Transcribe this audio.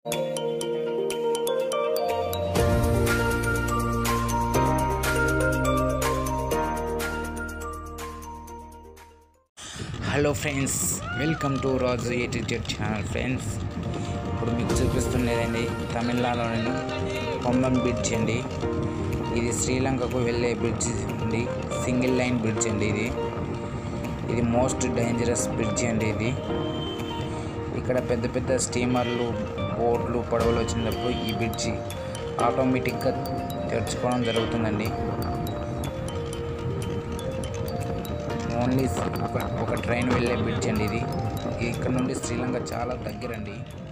Hello friends, welcome to Raju edited channel. Friends, ఇప్పుడు మీకు చూపిస్తున్నదండి తమిళనాడులోని పంబన్ బ్రిడ్జ్ అండి. ఇది శ్రీలంకకు వెళ్ళే బ్రిడ్జ్ అండి, సింగిల్ లైన్ బ్రిడ్జ్ అండి. ఇది మోస్ట్ డేంజరస్ బ్రిడ్జ్ అండి. ఇక్కడ పెద్ద పెద్ద స్టీమర్లు, బోట్లు, పడవలు వచ్చినప్పుడు ఈ బ్రిడ్జి ఆటోమేటిక్గా తెరుచుకోవడం జరుగుతుందండి. ఓన్లీ ఒక ట్రైన్ వెళ్ళే బ్రిడ్జ్ అండి. ఇది ఇక్కడ నుండి శ్రీలంక చాలా దగ్గరండి.